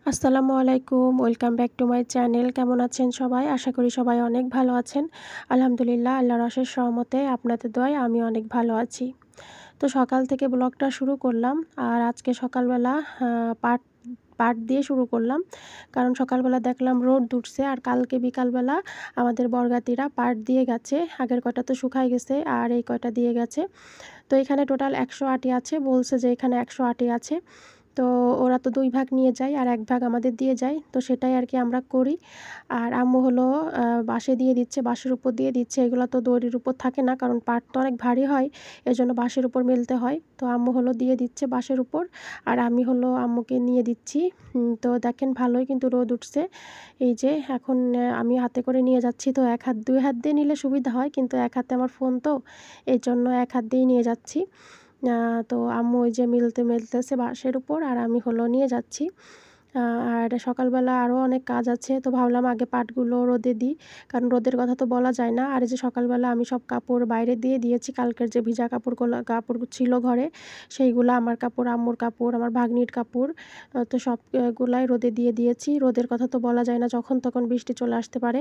আসসালামু আলাইকুম, welcome back to my channel. কেমন আছেন সবাই? আশা করি সবাই অনেক ভালো আছেন। আলহামদুলিল্লাহ, আল্লাহর অশেষ রহমতে আপনাদের দোয়ায় আমি অনেক ভালো আছি। তো সকাল থেকে ব্লগটা শুরু করলাম। আর আজকে সকালবেলা পাট পাট দিয়ে শুরু করলাম। কারণ সকালবেলা দেখলাম রোদ উঠছে, আর কালকে বিকালবেলা আমাদের বরগাতিরা পাট দিয়ে গেছে। আগের কয়টা তো শুকায় গেছে, আর এই কয়টা দিয়ে গেছে। তো এখানে টোটাল ১০০ আটি আছে, বলছে যে এখানে ১০০ আটি আছে। তো ওরা তো ২ ভাগ নিয়ে যায় আর ১ ভাগ আমাদের দিয়ে যায়, তো সেটাই আর কি আমরা করি। আর আম্মু হলো বাঁশে দিয়ে দিচ্ছে, বাঁশের উপর দিয়ে দিচ্ছে। এগুলো তো দড়ির উপর থাকে না, কারণ পাট তো অনেক ভারী হয়, এজন্য বাঁশের উপর মেলতে হয়। তো আম্মু হলো দিয়ে দিচ্ছে বাঁশের উপর, আর আমি হলো আম্মুকে নিয়ে দিচ্ছি। তো দেখেন ভালোই কিন্তু রোদ উঠছে। এই যে এখন আমি হাতে করে নিয়ে যাচ্ছি। তো এক হাত ২ হাত দিয়ে নিলে সুবিধা হয়, কিন্তু এক হাতে আমার ফোন, তো এই জন্য এক হাত দিয়েই নিয়ে যাচ্ছি। তো আম্মু ওই যে মেলতেছে বাঁশের উপর, আর আমি হলো নিয়ে যাচ্ছি। আর সকালবেলা আরও অনেক কাজ আছে, তো ভাবলাম আগে পাটগুলো রোদে দিই, কারণ রোদের কথা তো বলা যায় না। আর এই যে সকালবেলা আমি সব কাপড় বাইরে দিয়ে দিয়েছি, কালকের যে ভিজা কাপড় ছিল ঘরে, সেইগুলো আমার কাপড়, আম্মুর কাপড়, আমার ভাগ্নির কাপড়, তো সবগুলাই রোদে দিয়ে দিয়েছি। রোদের কথা তো বলা যায় না, যখন তখন বৃষ্টি চলে আসতে পারে।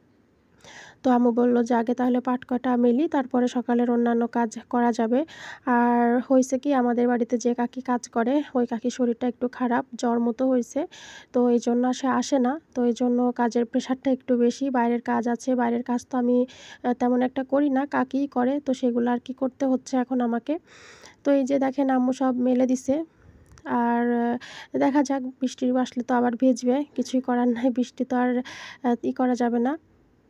তো আম্মু বলল যে আগে তাহলে পাট কটা মেলি, তারপরে সকালের অন্যান্য কাজ করা যাবে। আর হয়েছে কি, আমাদের বাড়িতে যে কাকি কাজ করে, ওই কাকির শরীরটা একটু খারাপ, জ্বর মতো হয়েছে। তো এই জন্য সে আসে না, তো এই জন্য কাজের প্রেশারটা একটু বেশি। বাইরের কাজ আছে, বাইরের কাজ তো আমি তেমন একটা করি না, কাকিই করে, তো সেগুলো আর কি করতে হচ্ছে এখন আমাকে। তো এই যে দেখেন আম্মু সব মেলে দিছে। আর দেখা যাক, বৃষ্টি আসলে তো আবার ভিজবে, কিছুই করার নাই, বৃষ্টি তো আর করা যাবে না।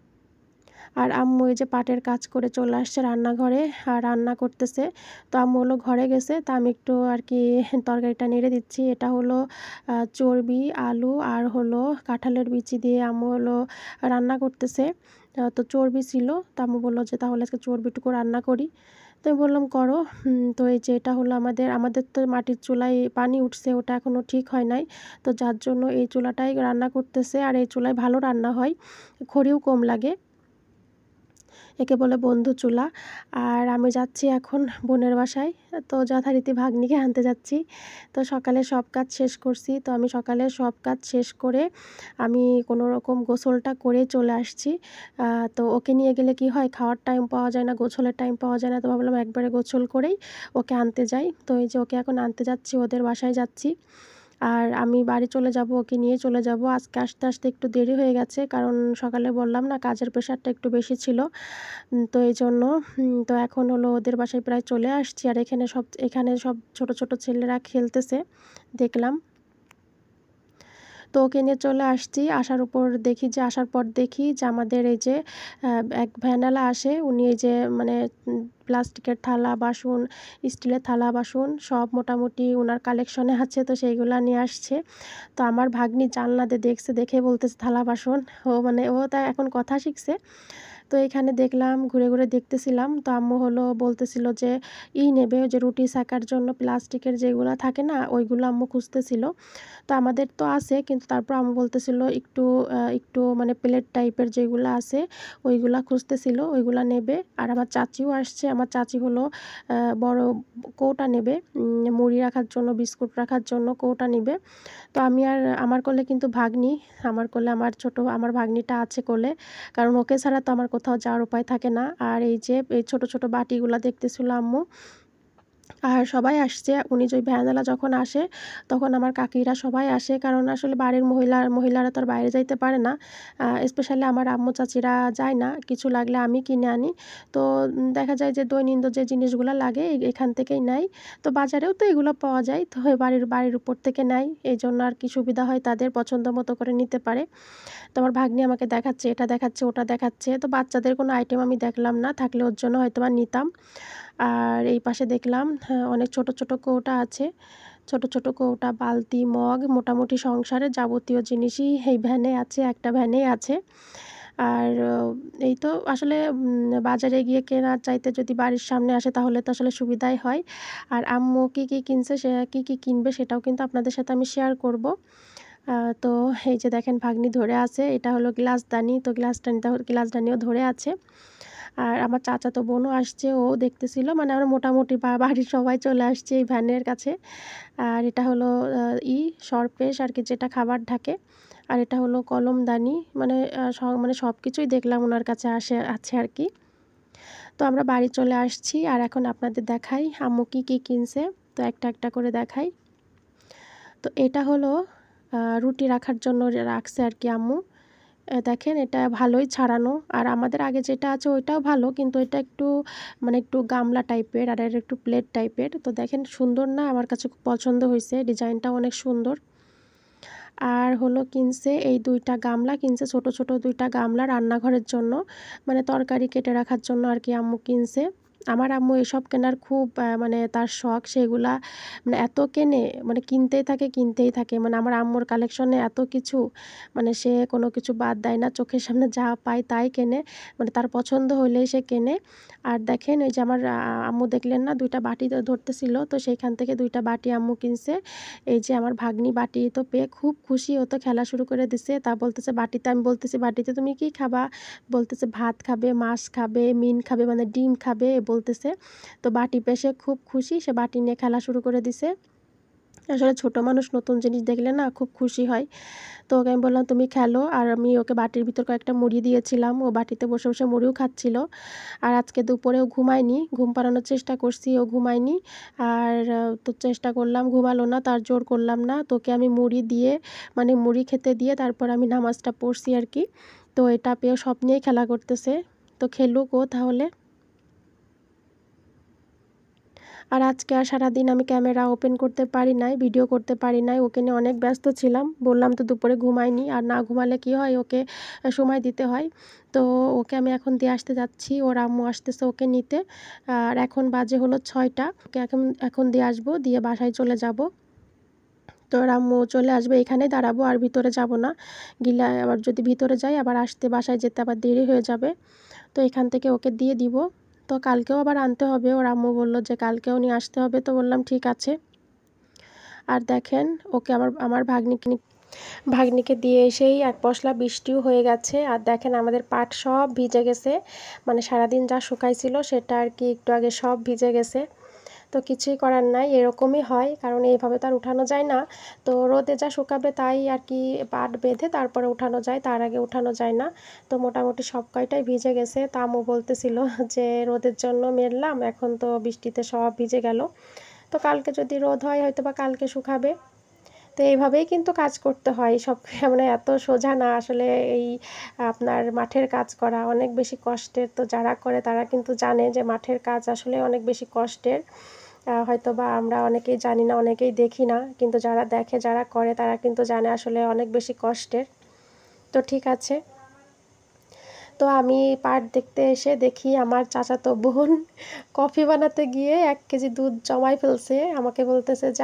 আর আম্মু এই যে পাটের কাজ করে চলে আসছে রান্নাঘরে, আর রান্না করতেছে। তো আম্মু হলো ঘরে গেছে, তা আমি একটু আর কি তরকারিটা নেড়ে দিচ্ছি। এটা হলো চর্বি, আলু আর হলো কাঁঠালের বিচি দিয়ে আম্মু হলো রান্না করতেছে। তো চর্বি ছিল, তো আম্মু বললো যে তাহলে আজকে চর্বিটুকু রান্না করি। তো আমি বললাম করো। তো এই যে এটা হলো আমাদের তো মাটির চুলায় পানি উঠছে, ওটা এখনও ঠিক হয় নাই। তো যার জন্য এই চুলাটাই রান্না করতেছে, আর এই চুলায় ভালো রান্না হয়, খড়িও কম লাগে। একে বলে বন্ধু চুলা। আর আমি যাচ্ছি এখন বোনের বাসায়, তো যথারীতি ভাগ্নিকে আনতে যাচ্ছি। তো সকালে সব কাজ শেষ করছি, তো আমি সকালে সব কাজ শেষ করে আমি কোনো রকম গোসলটা করে চলে আসছি। তো ওকে নিয়ে গেলে কি হয়, খাওয়ার টাইম পাওয়া যায় না, গোসলের টাইম পাওয়া যায় না, তো ভাবলাম একবারে গোসল করেই ওকে আনতে যাই। তো এই যে ওকে এখন আনতে যাচ্ছি, ওদের বাসায় যাচ্ছি। আর আমি বাড়ি চলে যাব, ওকে নিয়ে চলে যাব। আজকে আসতে আসতে একটু দেরি হয়ে গেছে, কারণ সকালে বললাম না কাজের প্রেশারটা একটু বেশি ছিল। তো এইজন্য তো এখন হলো ওদের বাসায় প্রায় চলে আসছি। আর এখানে সব ছোট ছোট ছেলেরা খেলতেছে দেখলাম। তো ওকে নিয়ে চলে আসছি। আসার পর দেখি যে আমাদের এই যে এক ভ্যানওয়ালা আসে, উনি এই যে মানে প্লাস্টিকের থালা বাসন, স্টিলের থালা বাসন সব মোটামুটি ওনার কালেকশনে আছে, তো সেইগুলা নিয়ে আসছে। তো আমার ভাগ্নি জানলা দিয়ে দেখছে, দেখে বলতেছে থালা বাসন। ও তা এখন কথা শিখছে। তো এখানে দেখলাম, ঘুরে ঘুরে দেখতেছিলাম। তো আম্মু হলো বলতেছিল যে নেবে, ওই যে রুটি সেকার জন্য প্লাস্টিকের যেগুলো থাকে না, ওইগুলো আম্মু খুঁজতেছিল। তো আমাদের তো আছে, কিন্তু তারপর আম্মু বলতেছিল একটু মানে প্লেট টাইপের যেগুলো আছে ওইগুলা খুঁজতেছিল, ওইগুলা নেবে। আর আমার চাচিও আসছে, আমার চাচি হলো বড় কৌটা নেবে, মুড়ি রাখার জন্য, বিস্কুট রাখার জন্য কৌটা নেবে। তো আমি আর আমার কোলে কিন্তু ভাগ্নি, আমার কোলে আমার ভাগ্নিটা আছে কোলে, কারণ ওকে ছাড়া তো আমার কোথাও যাওয়ার উপায় থাকে না। আর এই যে এই ছোট ছোট বাটিগুলা দেখতেছিল আম্মু। আর সবাই আসছে, উনি যে ভ্যানওয়ালা যখন আসে তখন আমার কাকিরা সবাই আসে, কারণ আসলে বাড়ির মহিলারা তো আর বাইরে যাইতে পারে না। স্পেশালি আমার আম্মু চাচিরা যায় না, কিছু লাগলে আমি কিনে আনি। তো দেখা যায় যে দৈনন্দিন যে জিনিসগুলো লাগে এখান থেকেই নেয়। তো বাজারেও তো এগুলো পাওয়া যায়, তো বাড়ির উপর থেকে নেয়, এই জন্য আর কি সুবিধা হয়, তাদের পছন্দ মতো করে নিতে পারে। তো আমার ভাগ্নি আমাকে দেখাচ্ছে, এটা দেখাচ্ছে, ওটা দেখাচ্ছে। তো বাচ্চাদের কোনো আইটেম আমি দেখলাম না, থাকলে ওর জন্য হয়তোবা নিতাম। আর এই পাশে দেখলাম অনেক ছোট ছোট কৌটা আছে, ছোট ছোট কৌটা, বালতি, মগ, মোটামুটি সংসারের যাবতীয় জিনিসই এই ভ্যানে আছে, একটা ভ্যানেই আছে। আর এই তো আসলে বাজারে গিয়ে কেনার চাইতে যদি বাড়ির সামনে আসে তাহলে তো আসলে সুবিধাই হয়। আর আম্মু কী কী কিনছে, কী কী কিনবে সেটাও কিন্তু আপনাদের সাথে আমি শেয়ার করব। তো এই যে দেখেন ভাগ্নি ধরে আছে, এটা হলো গ্লাসদানি, তো গ্লাসদানিও ধরে আছে। আর আমার চাচাতো বোনও আসছে, ও দেখতেছিল। মানে আমরা মোটামুটি বাড়ির সবাই চলে আসছে এই ভ্যানের কাছে। আর এটা হলো সরপেশ আর কি, যেটা খাবার ঢাকে। আর এটা হলো কলমদানি, মানে মানে সব কিছুই দেখলাম ওনার কাছে আছে আর কি। তো আমরা বাড়ি চলে আসছি, আর এখন আপনাদের দেখাই আম্মু কী কী কিনছে। তো একটা একটা করে দেখাই। তো এটা হলো রুটি রাখার জন্য রাখছে আর কি আম্মু। দেখেন এটা ভালোই ছাড়ানো। আর আমাদের আগে যেটা আছে ওইটাও ভালো, কিন্তু এটা একটু মানে একটু গামলা টাইপের, আর এটা একটু প্লেট টাইপের। তো দেখেন সুন্দর না? আমার কাছে খুব পছন্দ হয়েছে, ডিজাইনটাও অনেক সুন্দর। আর হলো কিনছে এই 2টা গামলা কিনছে, ছোট ছোট 2টা গামলা রান্নাঘরের জন্য, মানে তরকারি কেটে রাখার জন্য আর কি আম্মু কিনছে। আমার আম্মু এসব কেনার খুব মানে তার শখ, সেগুলা মানে এত কেনে, মানে কিনতেই থাকে। মানে আমার আম্মুর কালেকশনে এত কিছু, মানে সে কোনো কিছু বাদ দেয় না, চোখের সামনে যা পায় তাই কেনে, মানে তার পছন্দ হলেই সে কেনে। আর দেখেন ওই যে আমার আম্মু দেখলেন না 2টা বাটি ধরতেছিল, তো সেইখান থেকে 2টা বাটি আম্মু কিনছে। এই যে আমার ভাগ্নি বাটি তো পেয়ে খুব খুশি, ও তো খেলা শুরু করে দিছে। তা বলতেছে বাটিতে, আমি বলতেছি বাটিতে তুমি কি খাবা? বলতেছে ভাত খাবে, মাছ খাবে, মিন খাবে, মানে ডিম খাবে বলতেছে। তো বাটি পেয়ে সে খুব খুশি, সে বাটি নিয়ে খেলা শুরু করে দিছে। আসলে ছোট মানুষ নতুন জিনিস দেখলে না খুব খুশি হয়। তো ওকে আমি বললাম তুমি খেলো, আর আমি ওকে বাটির ভিতর কয়েকটা মুড়ি দিয়েছিলাম, ও বাটিতে বসে বসে মুড়িও খাচ্ছিল। আর আজকে দুপুরেও ঘুমায়নি, ঘুম পাড়ানোর চেষ্টা করছি, ও ঘুমায়নি। আর তো চেষ্টা করলাম, ঘুমালো না, তার জোর করলাম না। তোকে আমি মুড়ি দিয়ে, মানে মুড়ি খেতে দিয়ে তারপর আমি নামাজটা পড়ছি আর কি। তো এটা পেয়েও সব নিয়েই খেলা করতেছে। তো খেলুক ও তাহলে। আর আজকে আর সারাদিন আমি ক্যামেরা ওপেন করতে পারি নাই, ভিডিও করতে পারি নাই, ওকে নিয়ে অনেক ব্যস্ত ছিলাম। বললাম তো দুপুরে ঘুমাইনি, আর না ঘুমালে কি হয়, ওকে সময় দিতে হয়। তো ওকে আমি এখন দিয়ে আসতে যাচ্ছি, ওর আম্মু আসতেছে ওকে নিতে। আর এখন বাজে হলো 6টা, ওকে এখন দিয়ে আসবো, দিয়ে বাসায় চলে যাব। তো ওর আম্মু চলে আসবে, এখানেই দাঁড়াবো, আর ভিতরে যাব না। গিলা আবার যদি ভিতরে যাই আবার আসতে, বাসায় যেতে আবার দেরি হয়ে যাবে। তো এখান থেকে ওকে দিয়ে দিব। তো কালকেও আবার আনতে হবে, ওর আম্মু বলল যে কালকেও নিয়ে আসতে হবে, তো বললাম ঠিক আছে। আর দেখেন ওকে আমার ভাগ্নিকে দিয়ে এসেই এক পশলা বৃষ্টিও হয়ে গেছে। আর দেখেন আমাদের পাট সব ভিজে গেছে, মানে সারাদিন যা শুকাইছিল সেটা আর কি একটু আগে সব ভিজে গেছে। তো কিছুই করার নাই, এরকমই হয়, কারণ এইভাবে তো আর উঠানো যায় না। তো রোদে যা শুকাবে তাই আর কি পাট বেঁধে তারপরে উঠানো যায়, তার আগে উঠানো যায় না। তো মোটামুটি সব কয়টাই ভিজে গেছে। তা আম্মু বলতেছিল যে রোদের জন্য মেললাম, এখন তো বৃষ্টিতে সব ভিজে গেল। তো কালকে যদি রোদ হয় হয়তো বা কালকে শুকাবে। তো এইভাবেই কিন্তু কাজ করতে হয় সব, মানে এত সোজা না আসলে। এই আপনার মাঠের কাজ করা অনেক বেশি কষ্টের। তো যারা করে তারা কিন্তু জানে যে মাঠের কাজ আসলে অনেক বেশি কষ্টের। হয়তো বা আমরা অনেকেই জানি না, অনেকেই দেখি না, কিন্তু যারা দেখে, যারা করে তারা কিন্তু জানে আসলে অনেক বেশি কষ্টের। তো ঠিক আছে। তো আমি পাট দেখতে এসে দেখি আমার চাচাতো বোন কফি বানাতে গিয়ে 1 কেজি দুধ জমাই ফেলছে। আমাকে বলতেছে যে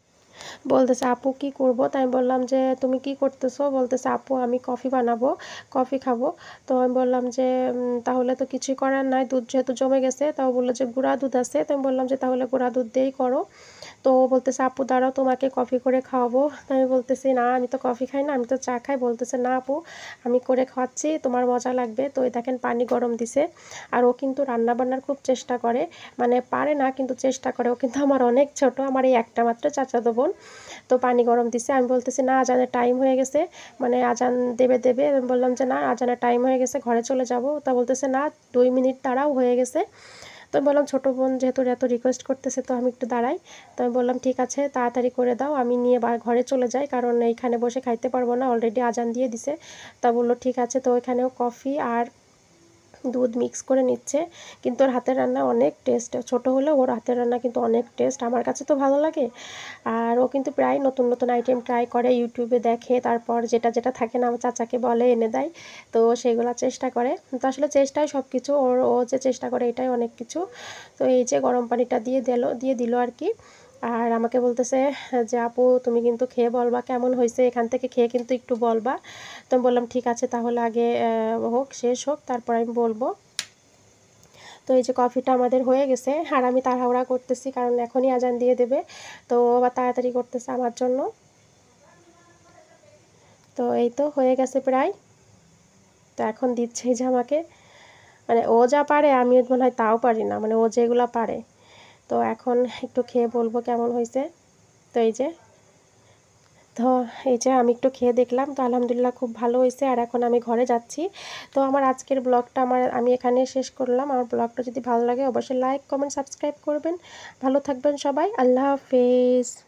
আপু কি করব? তাই আমি বললাম যে তুমি কি করতেছো? বলতেছে আপু আমি কফি বানাবো, কফি খাবো। তো আমি বললাম যে তাহলে তো কিছুই করার নাই, দুধ যেহেতু জমে গেছে। তাও বললো যে গুঁড়া দুধ আছে। তো আমি বললাম যে তাহলে গুঁড়া দুধ দিয়েই করো। তো ও বলতেছে আপু দাঁড়াও তোমাকে কফি করে খাওয়াবো। তো আমি বলতেছি না আমি তো কফি খাই না, আমি তো চা খাই। বলতেছে না আপু আমি করে খাওয়াচ্ছি, তোমার মজা লাগবে। তো এই দেখেন পানি গরম দিছে। আর ও কিন্তু রান্না বান্নার খুব চেষ্টা করে, মানে পারে না কিন্তু চেষ্টা করে। ও কিন্তু আমার অনেক ছোট, আমার এই একটা মাত্র চাচাতো বোন। তো পানি গরম দিছে, আমি বলতেছি না আজানের টাইম হয়ে গেছে, মানে আজান দেবে। আমি বললাম যে না আজানের টাইম হয়ে গেছে, ঘরে চলে যাব। তা বলতেছে না 2 মিনিট দাঁড়াও, হয়ে গেছে। তো আমি বললাম ছোটো বোন যেহেতু এত রিকোয়েস্ট করতেছে তো আমি একটু দাঁড়াই। তো আমি বললাম ঠিক আছে তাড়াতাড়ি করে দাও, আমি নিয়ে ঘরে চলে যাই, কারণ এইখানে বসে খাইতে পারবো না, অলরেডি আজান দিয়ে দিছে। তা বললো ঠিক আছে। তো ওইখানেও কফি আর দুধ মিক্স করে নিচ্ছে। কিন্তু ওর হাতের রান্না অনেক টেস্ট, ছোট হলেও ওর হাতের রান্না কিন্তু অনেক টেস্ট, আমার কাছে তো ভালো লাগে। আর ও কিন্তু প্রায় নতুন নতুন আইটেম ট্রাই করে, ইউটিউবে দেখে, তারপর যেটা যেটা থাকে না আমার চাচাকে বলে এনে দেয়। তো সেগুলো চেষ্টা করে। তো আসলে চেষ্টাই সব কিছু, ও যে চেষ্টা করে এটাই অনেক কিছু। তো এই যে গরম পানিটা দিয়ে দিল আর কি। আর আমাকে বলতেছে যে আপু তুমি কিন্তু খেয়ে বলবা কেমন হয়েছে, এখান থেকে খেয়ে কিন্তু একটু বলবা। তো আমি বললাম ঠিক আছে তাহলে আগে শেষ হোক তারপর আমি বলবো। তো এই যে কফিটা আমাদের হয়ে গেছে, আর আমি তাড়াহুড়া করতেছি কারণ এখনই আজান দিয়ে দেবে। তো আবার তাড়াতাড়ি করতেছে আমার জন্য। তো এই তো হয়ে গেছে প্রায়। তো এখন দিচ্ছে এই যে আমাকে। মানে ও যা পারে আমি মনে হয় তাও পারি না, মানে ও যেগুলো পারে। তো এখন একটু খেয়ে বলবো কেমন হয়েছে। তো এই যে আমি একটু খেয়ে দেখলাম, তো আলহামদুলিল্লাহ খুব ভালো হয়েছে। আর এখন আমি ঘরে যাচ্ছি। তো আমার আজকের ব্লগটা আমি এখানে শেষ করলাম। আমার ব্লগটা যদি ভালো লাগে অবশ্যই লাইক, কমেন্ট, সাবস্ক্রাইব করবেন। ভালো থাকবেন সবাই। আল্লাহ হাফেজ।